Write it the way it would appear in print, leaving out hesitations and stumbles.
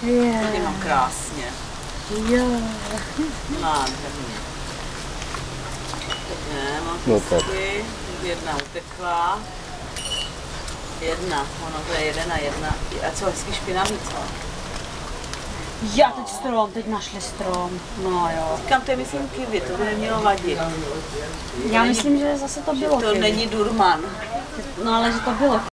Yeah. No krásně. Jo. Nádherný. Mám hezky. Jedna utekla. Jedna. Ono to je 1 a 1. A co, hezky špinavý, co? Já teď strom, teď našli strom. No jo. Říkám, to je myslím kiwi, to by nemělo vadit. Já myslím, že zase to bylo To kiwi. není durman. No ale že to bylo